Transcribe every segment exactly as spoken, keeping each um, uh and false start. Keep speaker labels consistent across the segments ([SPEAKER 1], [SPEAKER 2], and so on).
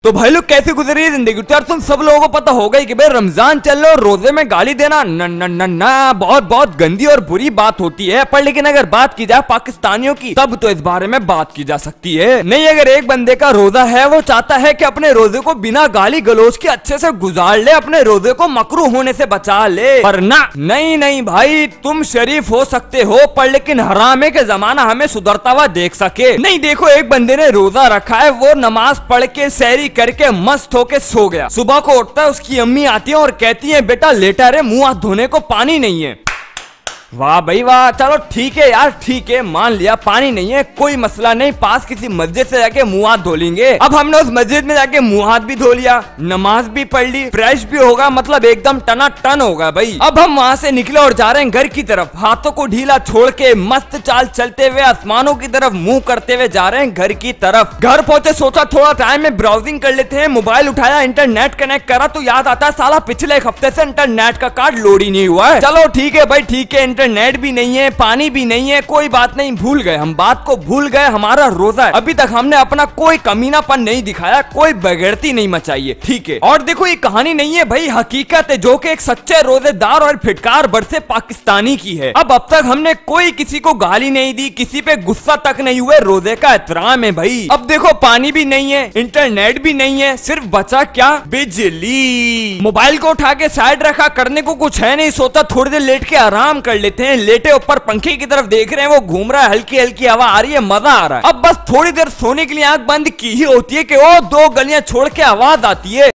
[SPEAKER 1] तो भाई लोग कैसे गुजरी है जिंदगी? तो यार तुम सब लोगों को पता होगा कि भाई रमजान चल रहा है और रोजे में गाली देना न न न न बहुत बहुत गंदी और बुरी बात होती है। पर लेकिन अगर बात की जाए पाकिस्तानियों की तब तो इस बारे में बात की जा सकती है। नहीं, अगर एक बंदे का रोजा है, वो चाहता है कि अपने रोजे को बिना गाली गलोच के अच्छे से गुजार ले, अपने रोजे को मकरू होने से बचा ले। पर ना, नहीं नहीं भाई, तुम शरीफ हो सकते हो पर लेकिन हरामे के जमाना हमें सुधरता हुआ देख सके नहीं। देखो, एक बंदे ने रोजा रखा है, वो नमाज पढ़ के सैरी करके मस्त होके सो गया। सुबह को उठता है, उसकी अम्मी आती है और कहती है बेटा लेटा रहे, मुंह हाथ धोने को पानी नहीं है। वाह भाई वाह, चलो ठीक है यार, ठीक है, मान लिया पानी नहीं है, कोई मसला नहीं, पास किसी मस्जिद से जाके मुंह हाथ धो लेंगे। अब हमने उस मस्जिद में जाके मुंह हाथ भी धो लिया, नमाज भी पढ़ ली, फ्रेश भी होगा, मतलब एकदम टना टन होगा भाई। अब हम वहाँ से निकले और जा रहे हैं घर की तरफ, हाथों को ढीला छोड़ के मस्त चाल चलते हुए आसमानों की तरफ मुंह करते हुए जा रहे हैं घर की तरफ। घर पहुंचे, सोचा थोड़ा टाइम में ब्राउजिंग कर लेते हैं, मोबाइल उठाया, इंटरनेट कनेक्ट करा तो याद आता है साला पिछले एक हफ्ते से इंटरनेट का कार्ड लोड ही नहीं हुआ है। चलो ठीक है भाई, ठीक है, इंटरनेट भी नहीं है, पानी भी नहीं है, कोई बात नहीं, भूल गए, हम बात को भूल गए, हमारा रोजा है, अभी तक हमने अपना कोई कमीनापन नहीं दिखाया, कोई बेगैरती नहीं मचाई है, ठीक है। और देखो, ये कहानी नहीं है भाई, हकीकत है, जो कि एक सच्चे रोजेदार और फिटकार बरसे पाकिस्तानी की है। अब अब तक हमने कोई किसी को गाली नहीं दी, किसी पे गुस्सा तक नहीं हुए, रोजे का एहतराम है भाई। अब देखो, पानी भी नहीं है, इंटरनेट भी नहीं है, सिर्फ बचा क्या? बिजली। मोबाइल को उठा के साइड रखा, करने को कुछ है नहीं, सोचा थोड़ी देर लेट के आराम कर लेते हैं। लेटे ऊपर पंखे की तरफ देख रहे हैं, वो घूम रहा है, हल्की हल्की हवा आ रही है, मजा आ रहा है। अब बस थोड़ी देर सोने के लिए आंख बंद की ही होती है कि वो दो गलियां छोड़ के आवाज आती है।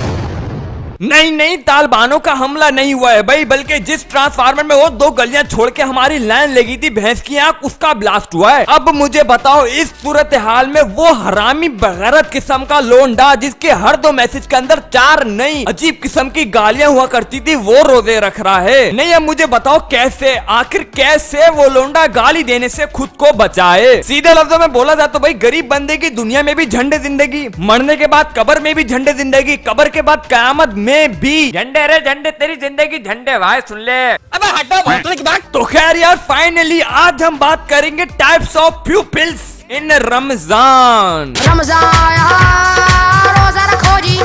[SPEAKER 1] नहीं नहीं, तालिबानों का हमला नहीं हुआ है भाई, बल्कि जिस ट्रांसफार्मर में वो दो गलियां छोड़ के हमारी लाइन लगी थी भैंस की आंख, उसका ब्लास्ट हुआ है। अब मुझे बताओ, इस सूरत हाल में वो हरामी बगैरत किस्म का लोंडा जिसके हर दो मैसेज के अंदर चार नई अजीब किस्म की गालियां हुआ करती थी, वो रोजे रख रहा है। नहीं, अब मुझे बताओ कैसे, आखिर कैसे वो लोंडा गाली देने से खुद को बचाए? सीधे लफ्जों में बोला जाए तो भाई, गरीब बंदे की दुनिया में भी झंडे जिंदगी, मरने के बाद कब्र में भी झंडे जिंदगी, कब्र के बाद कयामत में भी झंडे। रे झंडे, तेरी जिंदगी झंडे भाई, सुन ले। अबे हटो बोतल की बात। तो खैर यार, फाइनली आज हम बात करेंगे types of pupils in Ramzan.
[SPEAKER 2] Ramzan रोजा रखो जी,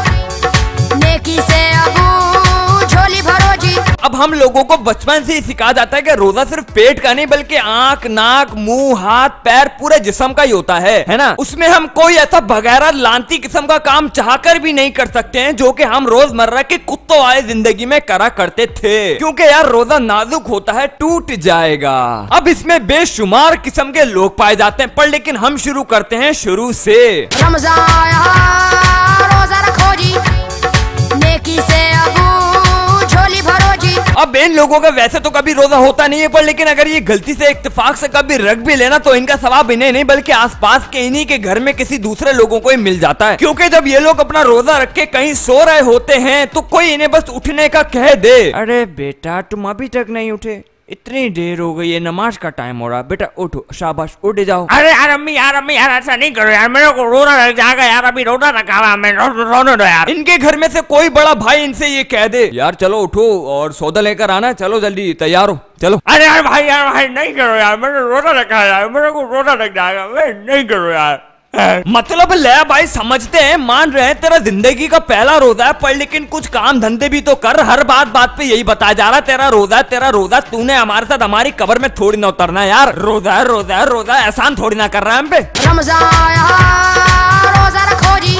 [SPEAKER 2] नेकी से अबू झोली भरो जी।
[SPEAKER 1] अब हम लोगों को बचपन से ही सिखाया जाता है कि रोजा सिर्फ पेट का नहीं बल्कि आंख, नाक, मुंह, हाथ, पैर, पूरे जिस्म का ही होता है, है ना? उसमें हम कोई ऐसा बगैर लांती किस्म का काम चाहकर भी नहीं कर सकते हैं जो कि हम रोजमर्रा की कुत्तों वाली जिंदगी में करा करते थे, क्योंकि यार रोजा नाजुक होता है, टूट जाएगा। अब इसमें बेशुमार किस्म के लोग पाए जाते हैं, पर लेकिन हम शुरू करते हैं शुरू से।
[SPEAKER 2] रमजान रोजा रखो जी, नेकी से अबू झोली भरो जी।
[SPEAKER 1] अब इन लोगों का वैसे तो कभी रोजा होता नहीं है, पर लेकिन अगर ये गलती से इत्तेफाक से कभी रख भी लेना तो इनका सवाब इन्हें नहीं बल्कि आसपास के इन्हीं के घर में किसी दूसरे लोगों को ही मिल जाता है, क्योंकि जब ये लोग अपना रोजा रख के कहीं सो रहे होते हैं तो कोई इन्हें बस उठने का कह दे, अरे बेटा तुम अभी तक नहीं उठे, इतनी देर हो गई है, नमाज का टाइम हो रहा, बेटा उठो, शाबाश उठ जाओ।
[SPEAKER 3] अरे यार अम्मी, यार अम्मी, यार ऐसा नहीं करो यार, मेरे को रोना लग जाएगा यार, अभी रोना रखा हुआ मैं, रोने दो यार।
[SPEAKER 1] इनके घर में से कोई बड़ा भाई इनसे ये कह दे, यार चलो उठो और सौदा लेकर आना, चलो जल्दी तैयार हो, चलो।
[SPEAKER 3] अरे यार भाई, यार भाई नहीं करो यार, मैंने रोना रखा है यार, मेरे को रोना लग जाएगा, नहीं करो यार।
[SPEAKER 1] मतलब ले भाई, समझते हैं, मान रहे हैं तेरा जिंदगी का पहला रोजा है, पर लेकिन कुछ काम धंधे भी तो कर, हर बात बात पे यही बताया जा रहा है तेरा रोजा है, तेरा रोजा, तूने हमारे साथ हमारी कब्र में थोड़ी ना उतरना यार, रोजा है रोजा है रोजा, एहसान थोड़ी ना कर रहा है हम पे।
[SPEAKER 2] रमजान रोजा रखो जी,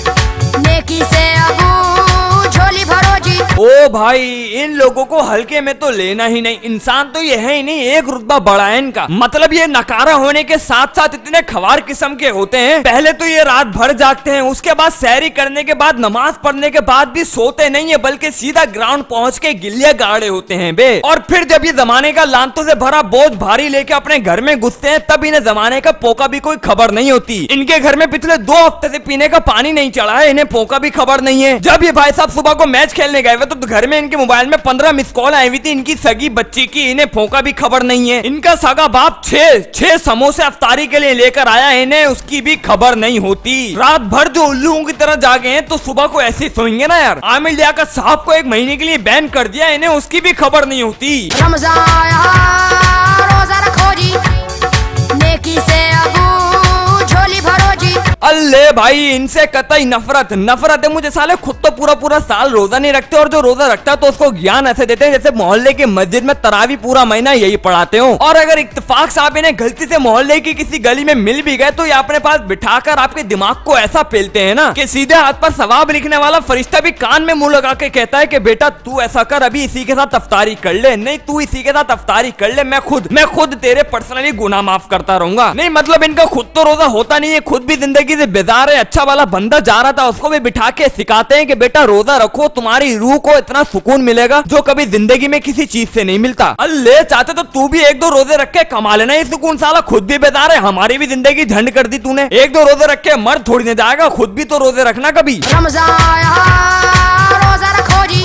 [SPEAKER 2] नेकी से अबू झोली भरो जी।
[SPEAKER 1] ओ भाई, इन लोगों को हल्के में तो लेना ही नहीं, इंसान तो ये है ही नहीं, एक रुतबा बड़ा है इनका। मतलब ये नकारा होने के साथ साथ इतने खवार किस्म के होते हैं, पहले तो ये रात भर जागते हैं, उसके बाद सैरी करने के बाद नमाज पढ़ने के बाद भी सोते नहीं है बल्कि सीधा ग्राउंड पहुंच के गिल्लियां गाड़े होते हैं बे। और फिर जब ये जमाने का लानतों से भरा बोझ भारी लेके अपने घर में घुसते हैं, तब इन्हें जमाने का पोका भी कोई खबर नहीं होती। इनके घर में पिछले दो हफ्ते से पीने का पानी नहीं चढ़ा है, इन्हें पोका भी खबर नहीं है। जब ये भाई साहब सुबह को मैच खेलने गए तो घर में इनके मोबाइल में पंद्रह मिस कॉल आई हुई थी इनकी सगी बच्ची की, इन्हें फोका भी खबर नहीं है। इनका सगा बाप छह छह समोसे अफ्तारी के लिए लेकर आया, इन्हें उसकी भी खबर नहीं होती। रात भर जो उल्लुओं की तरह जागे हैं तो सुबह को ऐसे सोएंगे ना यार। आमिर लियाकत साहब को एक महीने के लिए बैन कर दिया, इन्हें उसकी भी खबर नहीं होती।
[SPEAKER 2] रमजान रोजा रखो जी, नेकी से अबू झोली भरो जी।
[SPEAKER 1] अल्ले भाई इनसे कतई नफरत नफरत है मुझे। साले खुद तो पूरा पूरा साल रोजा नहीं रखते और जो रोजा रखता है तो उसको ज्ञान ऐसे देते हैं जैसे मोहल्ले की मस्जिद में तरावी पूरा महीना यही पढ़ाते हो। और अगर इत्तेफाक से आप इन्हें गलती से मोहल्ले की किसी गली में मिल भी गए तो ये अपने पास बिठाकर आपके दिमाग को ऐसा पेलते हैं ना कि सीधे हाथ पर सवाब लिखने वाला फरिश्ता भी कान में मुंह लगा के कहता है कि बेटा तू ऐसा कर, अभी इसी के साथ अफ्तारी कर ले, नहीं तू इसी के साथ अफ्तारी कर ले, मैं खुद मैं खुद तेरे पर्सनली गुनाह माफ करता रहूंगा। नहीं मतलब इनका खुद तो रोजा होता नहीं है, खुद भी जिंदगी से बेजार है। अच्छा वाला बंदा जा रहा था उसको भी बिठा के सिखाते हैं कि बेटा रोजा रखो, तुम्हारी रूह को इतना सुकून मिलेगा जो कभी जिंदगी में किसी चीज से नहीं मिलता। अल्ले चाहते तो तू भी एक दो रोजे रख के कमा लेना ये सुकून। साला खुद भी बेजार है, हमारी भी जिंदगी झंड कर दी तूने। एक दो रोजे रख के मर्द थोड़ी नहीं जाएगा, खुद भी तो रोजे रखना कभी।
[SPEAKER 2] रमजान आया, रोजा रखो जी,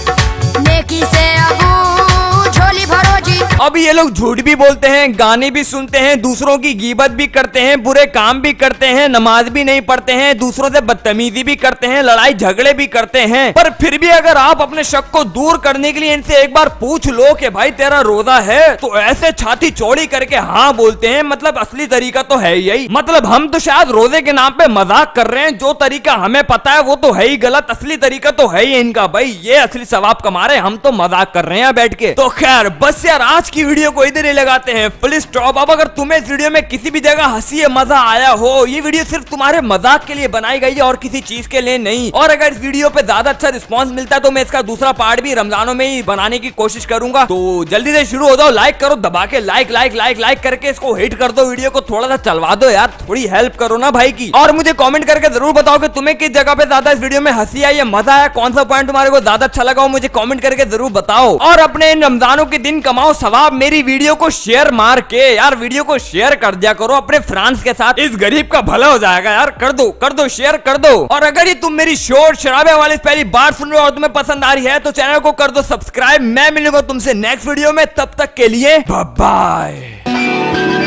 [SPEAKER 2] नेकी से अबू झोली भरो जी।
[SPEAKER 1] अब ये लोग झूठ भी बोलते हैं, गाने भी सुनते हैं, दूसरों की गीबत भी करते हैं, बुरे काम भी करते हैं, नमाज भी नहीं पढ़ते हैं, दूसरों से बदतमीजी भी करते हैं, लड़ाई झगड़े भी करते हैं। पर फिर भी अगर आप अपने शक को दूर करने के लिए इनसे एक बार पूछ लो कि भाई तेरा रोजा है, तो ऐसे छाती चौड़ी करके हाँ बोलते हैं। मतलब असली तरीका तो है यही। मतलब हम तो शायद रोजे के नाम पे मजाक कर रहे हैं, जो तरीका हमें पता है वो तो है ही गलत, असली तरीका तो है ही इनका। भाई ये असली सवाब कमा रहे हैं, हम तो मजाक कर रहे हैं बैठ के। तो खैर बस यार आज की वीडियो को इधर ही लगाते हैं फुल स्टॉप। अब अगर तुम्हें इस वीडियो में किसी भी जगह हंसी या मजा आया हो, ये वीडियो सिर्फ तुम्हारे मजाक के लिए बनाई गई है और किसी चीज के लिए नहीं। और अगर इस वीडियो पे ज्यादा अच्छा रिस्पांस मिलता है तो मैं इसका दूसरा पार्ट भी रमजानों में ही बनाने की कोशिश करूंगा। तो जल्दी से शुरू हो जाओ, लाइक करो दबा के, लाइक लाइक लाइक लाइक करके इसको हिट कर दो, वीडियो को थोड़ा सा चलवा दो यार, थोड़ी हेल्प करो ना भाई की। और मुझे कॉमेंट करके जरूर बताओ कि तुम्हें किस जगह पे ज्यादा इस वीडियो में हंसी आई या मजा आया, कौन सा पॉइंट तुम्हारे को ज्यादा अच्छा लगा, मुझे कॉमेंट करके जरूर बताओ। और अपने इन रमजानों के दिन कमाओ सवाब मेरी वीडियो को शेयर मार के। यार वीडियो को शेयर कर दिया करो अपने फ्रेंड्स के साथ, इस गरीब का भला हो जाएगा यार। कर दो कर दो शेयर कर दो। और अगर ये तुम मेरी शोर शराबे वाली पहली बार सुन रहे हो और तुम्हें पसंद आ रही है तो चैनल को कर दो सब्सक्राइब। मैं मिलूंगा तुमसे नेक्स्ट वीडियो में, तब तक के लिए बाय बाय।